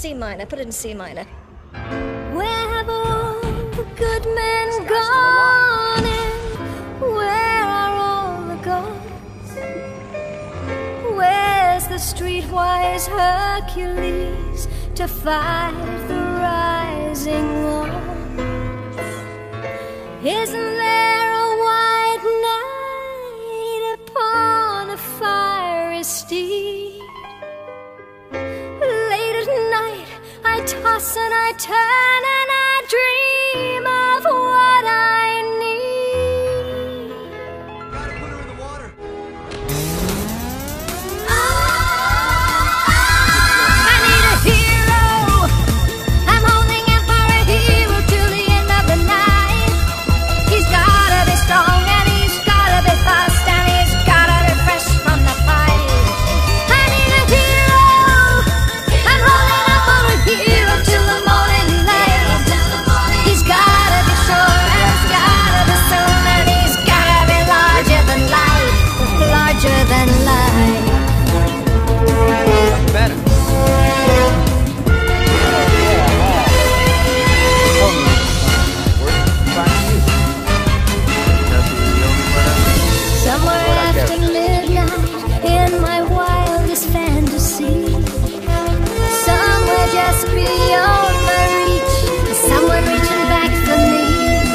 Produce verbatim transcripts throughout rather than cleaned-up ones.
C minor. Put it in C minor. Where have all the good men gone? And where are all the gods? Where's the streetwise Hercules to fight the rising odds? Isn't there a white knight upon a fiery steed? Late at night I toss and I turn and I dream of what I need. Gotta put her in the water. I need a hero. I'm holding out for a hero till the end of the night. He's gotta be strong and he's gotta be fast and he's gotta be fresh from the fight. I need a hero. I'm holding out for a hero till the morning light. He's gotta be sure and he's gotta be soon and he's gotta be larger than life, larger than life. Better. Somewhere after midnight, in my wildest fantasy, somewhere just beyond my reach, someone reaching back for me,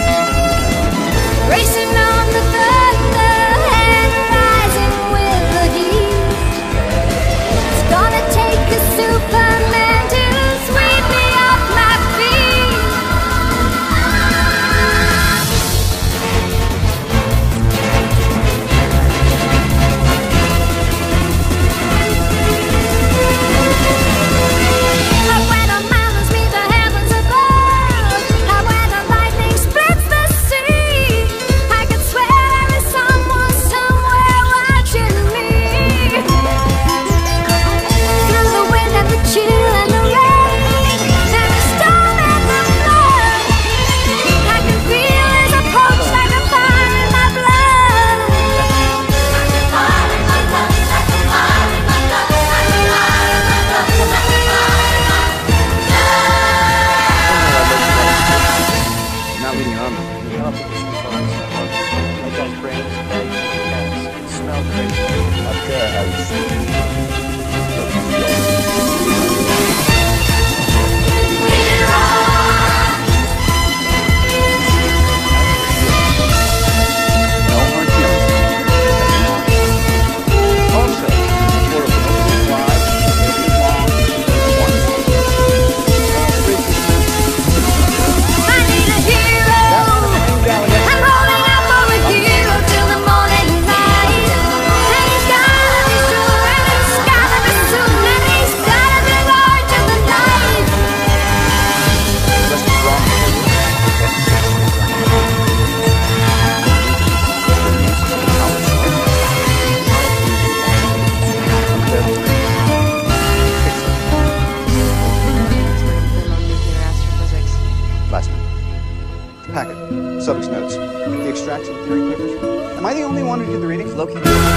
racing on the thunder and rising with the heat. It's gonna take a Superman to sweep me off my feet. Where the mountains meet the heavens above, where the lightning splits the sea, I could swear there is someone somewhere watching me. Through the wind and the chill and the rain and the storm and the flood, I can feel his approach like a fire in my blood. Like a fire in my blood, like a fire in my blood, like a fire in my blood, like a fire in my blood. Not leading on. I got brains, it smells great. Up there, I was no hard feelings. Also, sort of an open line, maybe long, I need a hero. I'm holding out for a hero till the morning light. And he's gotta be sure and he's gotta be soon and he's gotta be larger than life. Last night. Packet. Subject's notes. The extraction theory papers. Am I the only one who did the reading? Loki.